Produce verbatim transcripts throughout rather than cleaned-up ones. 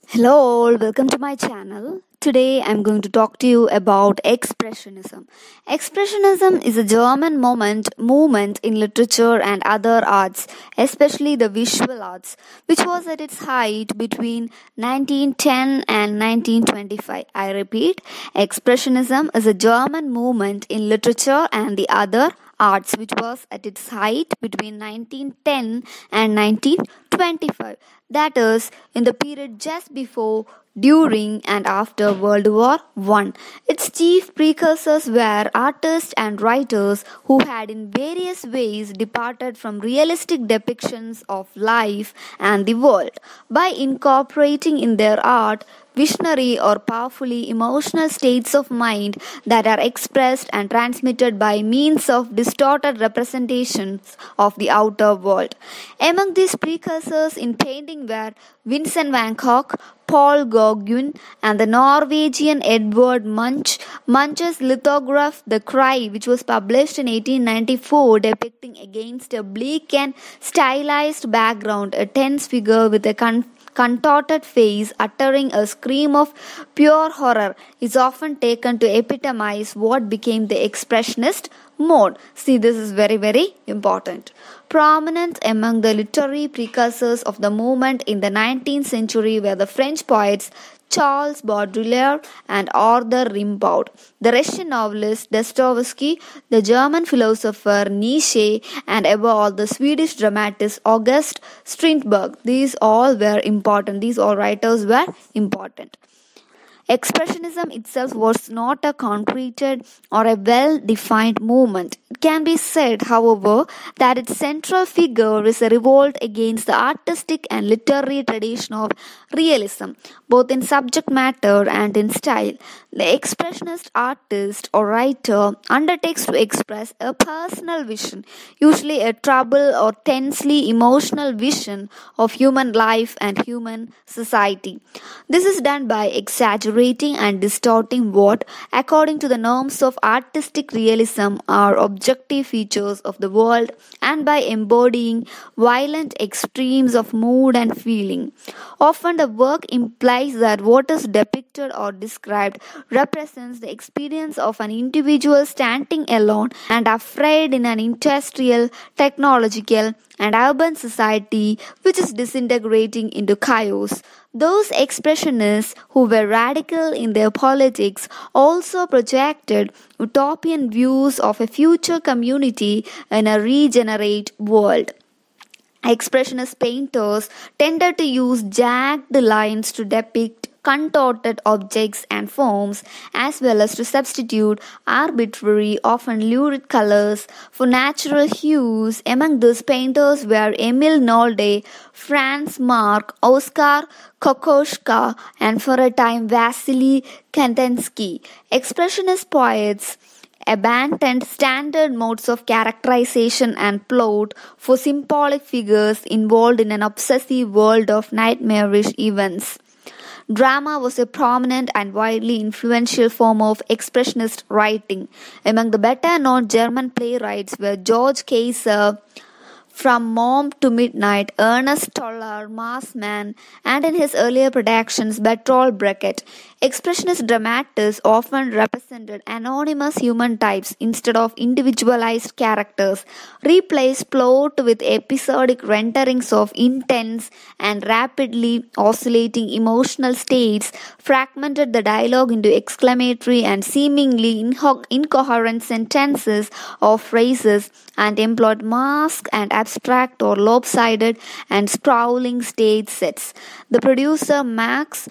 Hello all, welcome to my channel. Today I'm going to talk to you about Expressionism. Expressionism is a German moment movement in literature and other arts, especially the visual arts, which was at its height between nineteen ten and nineteen twenty-five. I repeat, Expressionism is a German movement in literature and the other arts which was at its height between nineteen ten and nineteen twenty-five, that is in the period just before, during and after World War One. Its chief precursors were artists and writers who had in various ways departed from realistic depictions of life and the world by incorporating in their art visionary or powerfully emotional states of mind that are expressed and transmitted by means of distorted representations of the outer world. Among these precursors in painting were Vincent van Gogh, Paul Gauguin, and the Norwegian Edvard Munch. Munch's lithograph The Cry, which was published in eighteen ninety-four, depicting against a bleak and stylized background a tense figure with a con- contorted face uttering a scream of pure horror, is often taken to epitomize what became the expressionist mode. See, this is very, very important. Prominent among the literary precursors of the movement in the nineteenth century were the French poets Charles Baudelaire and Arthur Rimbaud, the Russian novelist Dostoevsky, the German philosopher Nietzsche, and above all the Swedish dramatist August Strindberg. These all were important. These all writers were important. Expressionism itself was not a concreted or a well defined movement. It can be said, however, that its central figure is a revolt against the artistic and literary tradition of realism, both in subject matter and in style. The expressionist artist or writer undertakes to express a personal vision, usually a troubled or tensely emotional vision of human life and human society. This is done by exaggerating and distorting what, according to the norms of artistic realism, are objective features of the world and by embodying violent extremes of mood and feeling. Often the work implies that what is depicted or described represents the experience of an individual standing alone and afraid in an industrial, technological, and urban society which is disintegrating into chaos. Those expressionists who were radical in their politics also projected utopian views of a future community in a regenerate world. Expressionist painters tended to use jagged lines to depict contorted objects and forms, as well as to substitute arbitrary, often lurid colors for natural hues. Among those painters were Emil Nolde, Franz Marc, Oskar Kokoschka, and for a time Vasily Kandinsky. Expressionist poets abandoned standard modes of characterization and plot for symbolic figures involved in an obsessive world of nightmarish events. Drama was a prominent and widely influential form of expressionist writing. Among the better known German playwrights were George Kaiser, From Mom to Midnight, Ernest Toller, Marsman, and in his earlier productions Bertolt Brecht. Expressionist dramatists often represented anonymous human types instead of individualized characters, replaced plot with episodic renderings of intense and rapidly oscillating emotional states, fragmented the dialogue into exclamatory and seemingly inho- incoherent sentences or phrases, and employed masked and abstract or lopsided and sprawling stage sets. The producer Max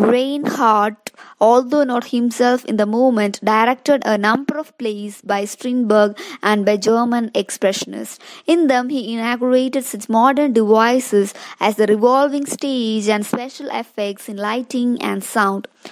Reinhardt, although not himself in the movement, directed a number of plays by Strindberg and by German expressionists. In them, he inaugurated such modern devices as the revolving stage and special effects in lighting and sound.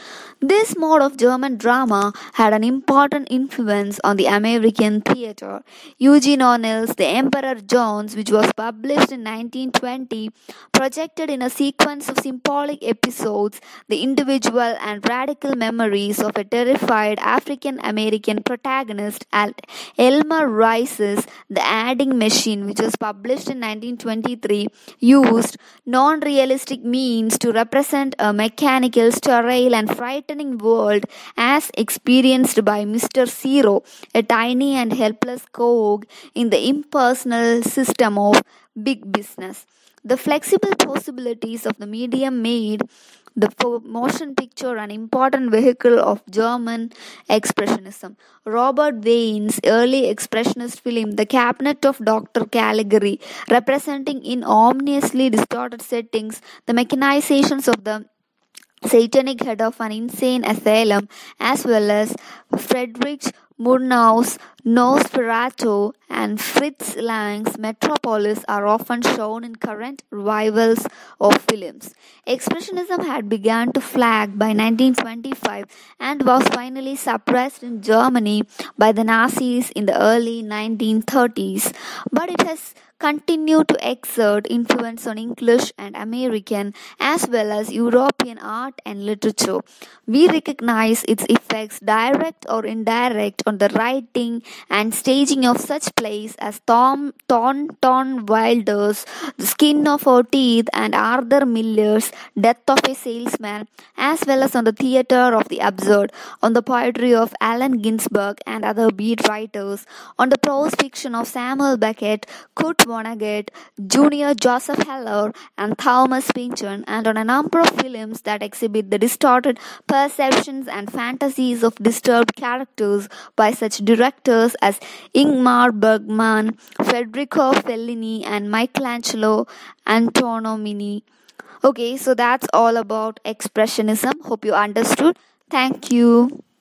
This mode of German drama had an important influence on the American theatre. Eugene O'Neill's The Emperor Jones, which was published in nineteen twenty, projected in a sequence of symbolic episodes the individual and radical memories of a terrified African American protagonist. At Elmer Rice's The Adding Machine, which was published in nineteen twenty-three, used non realistic means to represent a mechanical, sterile, and frightening world as experienced by Mister Zero, a tiny and helpless cog in the impersonal system of big business. The flexible possibilities of the medium made the fo- motion picture an important vehicle of German expressionism. Robert Wayne's early expressionist film, The Cabinet of Doctor Caligari, representing in ominously distorted settings the mechanizations of the satanic head of an insane asylum, as well as Friedrich Murnau's Nosferatu and Fritz Lang's Metropolis, are often shown in current revivals of films. Expressionism had begun to flag by nineteen twenty-five and was finally suppressed in Germany by the Nazis in the early nineteen thirties, but it has continued to exert influence on English and American as well as European art and literature. We recognize its effects, direct or indirect, on the writing and staging of such plays as Tom Thornton Wilder's The Skin of Our Teeth and Arthur Miller's Death of a Salesman, as well as on the theatre of the absurd, on the poetry of Allen Ginsberg and other beat writers, on the prose fiction of Samuel Beckett, Kurt Vonnegut, Junior Joseph Heller, and Thomas Pynchon, and on a number of films that exhibit the distorted perceptions and fantasies of disturbed characters by such directors as Ingmar Bergman, Federico Fellini, and Michelangelo Antonioni. Okay, so that's all about expressionism. Hope you understood. Thank you.